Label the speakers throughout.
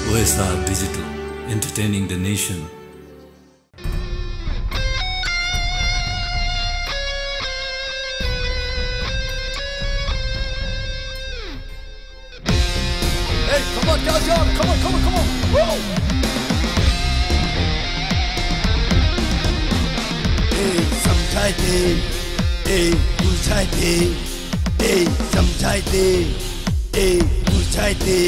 Speaker 1: OSR Digital, entertaining the nation.
Speaker 2: Hey, come on, guys, come on. Woo! Hey, समझाई दे, hey, बुझाई दे, hey, समझाई दे, hey, बुझाई दे.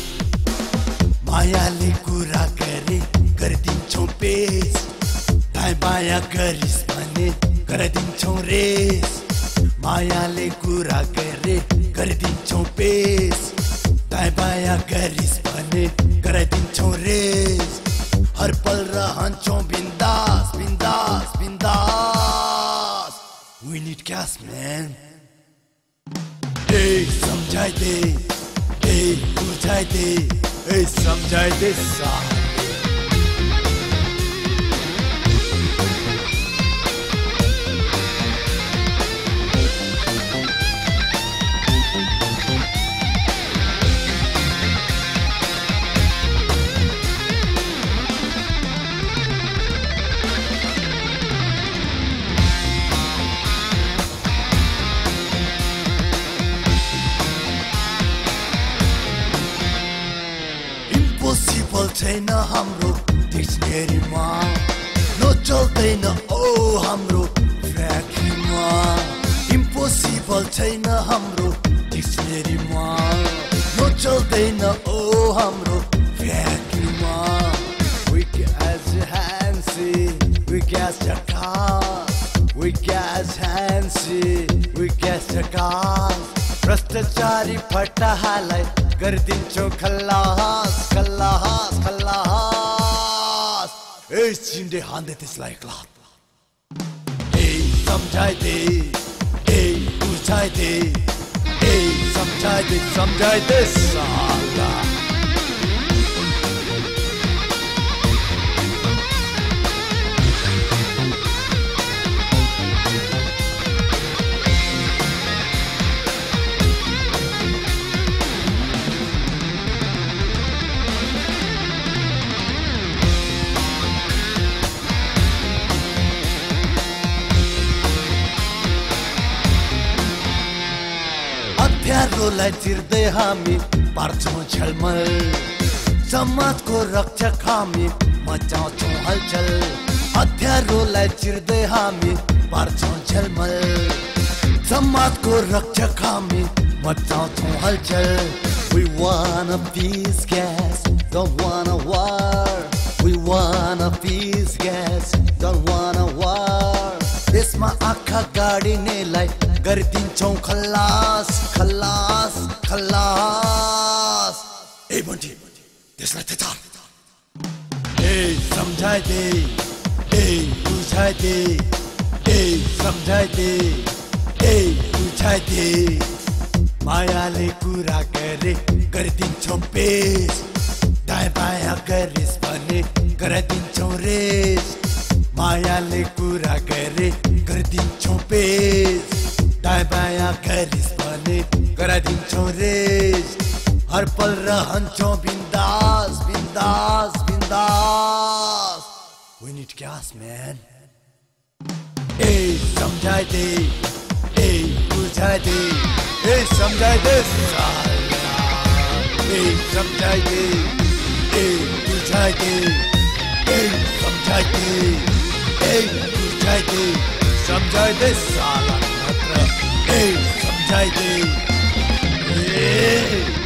Speaker 2: मायाले कुरा गरे गरिदिन्छौं पेश, दायाँ बायाँ गरिस् भने गरिदिन्छौं रेस. मायाले कुरा गरे गरिदिन्छौं पेश, दायाँ बायाँ गरिस् भने गरिदिन्छौं रेस. हर पल रहन्छौं बिन्दास बिन्दास बिन्दास. We need gas, man. Hey, समझाई दे, hey, बुझाई दे, hey, समझाई दे साथ. Impossible छैन हाम्रो डिक्सनेरीमा, नो चल्दैन ओ हाम्रो फ्याक्ट्रीमा. Impossible छैन हाम्रो डिक्सनेरीमा, नो चल्दैन ओ हाम्रो फ्याक्ट्रीमा. We gas handsy, we gas the car, we gas handsy, we gas the car. भ्रष्टाचारी फटाहालाई गरिदिन्छौं खल्लास खल्लास खल्लास. ए चिन्डे हान्दै त्यसलाई क्लाप. ए समझाई दे, ए बुझाई दे, ए समझाई दे साला. अध्यारोलाई चिर्दै हामी पार्छौं झलमल, समाजको रक्षक हामी मचाउँछौं हलचल. अध्यारोलाई चिर्दै हामी पार्छौं झलमल, समाजको रक्षक हामी मचाउँछौं हलचल. We wanna peace, gas, don't wanna war. We wanna peace, gas, don't wanna war. देशमा आँखा गाडिनेलाई गरिदिन्छौं खल्लास खल्लास खल्लास. ए बन्टी त्यसलाई त्यतार. ए समझाई दे, ए बुझाई दे, ए समझाई दे, ए बुझाई दे. मायाले कुरा गरे गरिदिन्छौं पेश, दायाँ बायाँ गरिस् भने गरिदिन्छौं रेस. मायाले कुरा गरे गरिदिन्छौं पेश, दायाँ बायाँ गरिस् भने गरिदिन्छौं रेस. हर पल रहन्छौं बिन्दास बिन्दास बिन्दास. We need gas, man. ए समझाई दे, ए बुझाई दे, ए समझाई दे साला. ए समझाई दे, ए बुझाई दे, ए समझाई दे, ए बुझाई दे, समझाई दे साला. ए समझाई दे, ए